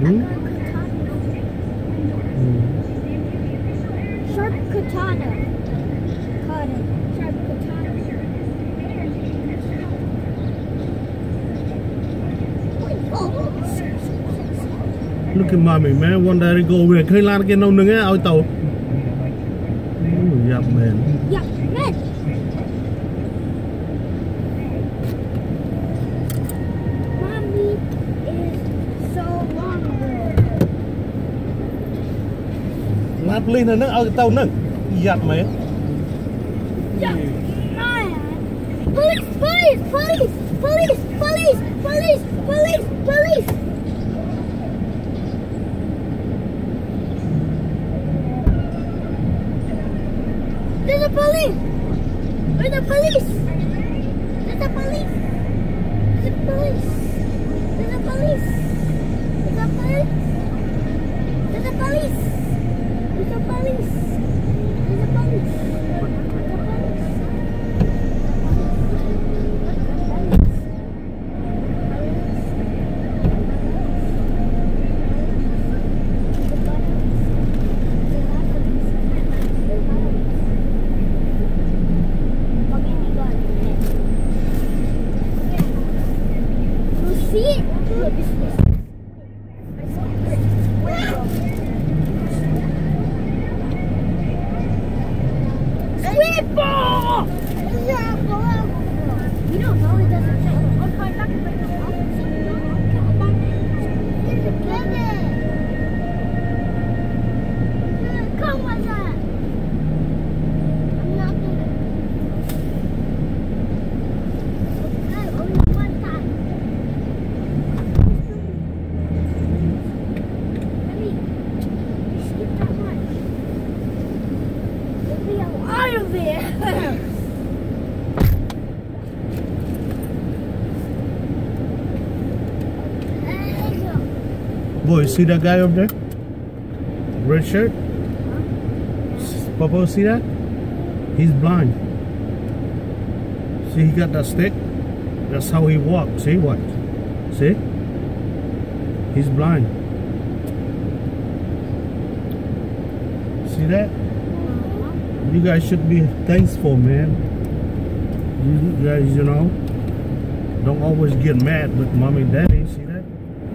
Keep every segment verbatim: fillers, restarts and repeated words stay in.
Hmm? Sharp katana. Katana. Sharp katana. Look at mommy, man. One day go over. Khơi lan cái nông nương á, ao tàu. Yup, man. Yup, man. Mommy is so long ago. Lát lên là nó ao tàu nương. Yup, man. Yup, man. Police, police, police, police, police, police, police, police. There's a police! There's a police! There's a police! There's a police! There's a police! There's a police! There's a police! There's a police! There's a police! See it? Squid ball! You know, Molly doesn't say. Come on, that. I'm not gonna. Okay, only one time. Out of there! Boy, see that guy up there? Red shirt? Papa, see that? He's blind. See, he got that stick? That's how he walks. See what? See? He's blind. See that? You guys should be thankful, man. You guys, you know, don't always get mad with mommy and daddy. See that?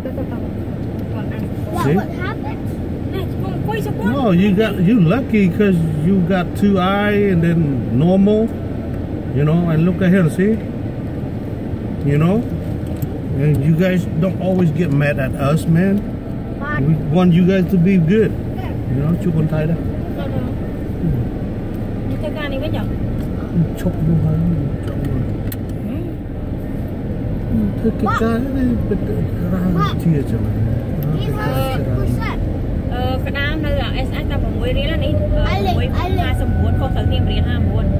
What, See? what happened? No, you got you lucky because you got two eye and then normal, you know. And look at here, see? You know, and you guys don't always get mad at us, man. We want you guys to be good, you know. Chúc con tay đó. Cái ca này với nhở? Chúc luôn hả? Cái cái cái này bị ra chia cho mày. Ờ, cái đám đây là S S ta phải mới riêng là đi. Mới hai sầm bốn, không thử nghiệm riêng hai bốn.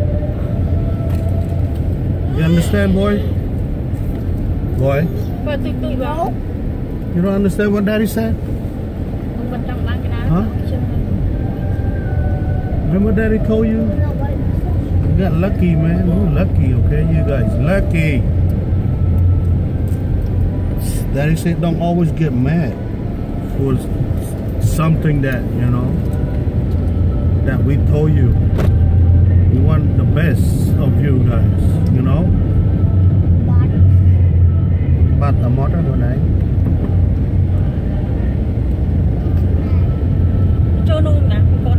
You understand, boy? Boy? But tụi tụi vào. You don't understand what Daddy said? Bên trong ban cái đám. Huh? Remember Daddy told you? You got lucky, man. You're lucky, okay? You guys lucky. Daddy said don't always get mad for something that, you know, that we told you. We want the best of you guys, you know? Bắt tầm mót đó này. Cho luôn nè, con.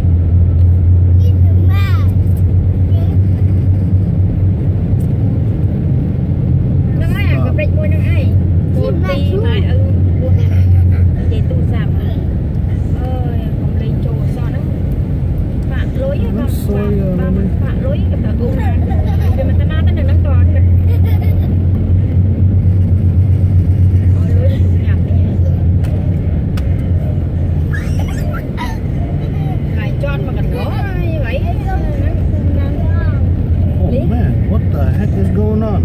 Nó nói à, gặp mua nó ai. Cô đi mà ư. Vậy tu giảm ơi, không lên chỗ sao nó. Phạm lối á con. Phạm lối gặp tao uống nè. Để mình ta nói tới đừng nắng toàn. Oh man, what the heck is going on?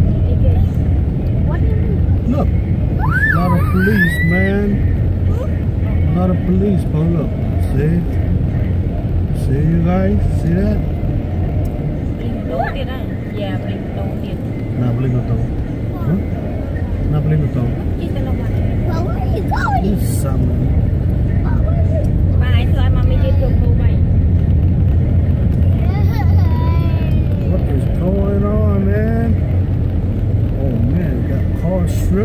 Look, a lot of police, man. A lot of police, bro. Look, see? See you guys? See that? Nah, beli gotong. Huh? Nah, beli gotong. Well, where are you going? This salmon. Bài thôi mà mình đi được đâu vậy? What is going on, man? Oh man, you got cod strip.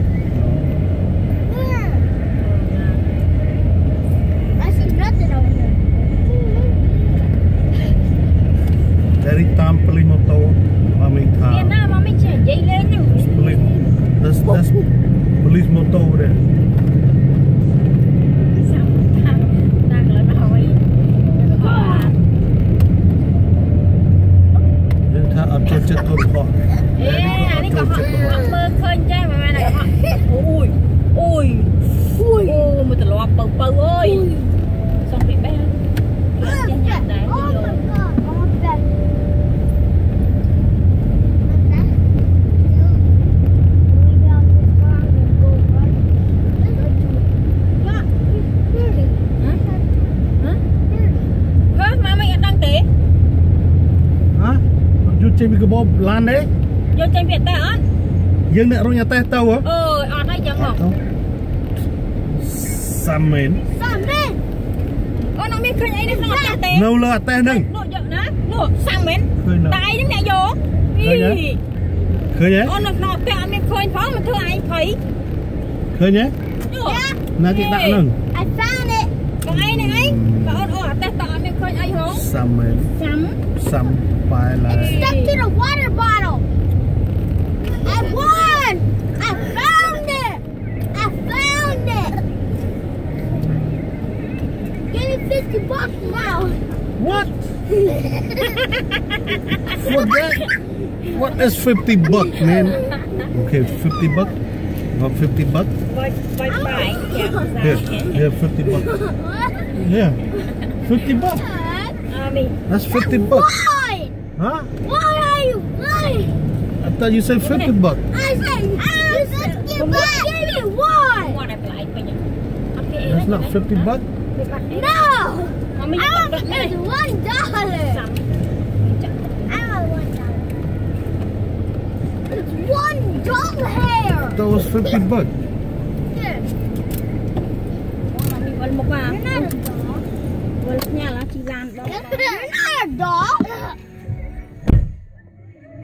I see nothing over there. Dari tam police motor, mami Việt tham. Nam mà mình chạy dây lên nhỉ? Police, that's that's police motor over there. Sao thằng đang lấy nó hỏi? Nhưng ta ở trên chân con họ. Ê, anh có họ họ mơ khơi chơi mà này họ. Ui, ui, ui, ui, một tờ loa bầu bầu ơi. Xong bị bé. Trên nhà đấy Oh rồi. my god. Oh my god. Hả? Mà mình đang té. Hả? Vô trên cái bóp lan đấy. Vô trên Việt Nam á. Dương nè rồi nhà tay tàu hả? Ờ, ở đây chẳng học. Salmon. Salmon. Ô, nó biết khơi ấy nó là té. Nâu lơ tay nâng. Nụ dạo đó, nụ sang mến. Khơi nào? Tay đến mẹ vô. Khơi nhá. Khơi nhé. Ô, nó nó bé anh khơi phó mà thưa anh thấy. Khơi nhé. Nụ. Nà cái đạo nâng. I found it. Còn ai này ấy? Bà ơn ồ, ta tạo anh khơi ai hông? Salmon. Sắm. Sam bài là. Stuck to the water bottle. I won. I found it. I found it. Give me fifty bucks now. What? What that? What is fifty bucks, man? Okay, fifty bucks. About fifty bucks. Bye bye bye. Here, here, fifty bucks. Yeah, fifty bucks. À, mình. That's fifty bucks. Why? Huh? Why are you lying? I thought you said fifty bucks. I said, I said, give me, give me one. Qua này lại bây giờ. That's not fifty bucks. No. Mà mình I bắt want bắt này. it's one dollar. Sắm. I want one dollar. It's one dollar hair. That was fifty bucks. Here. Mà mình vẫn một à. You're not a dog. Vẫn nhà là chỉ làm đó. You're not a dog.